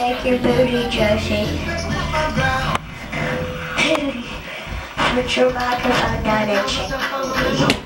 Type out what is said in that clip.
shake your booty, Josie. Put your mouth on Dancin.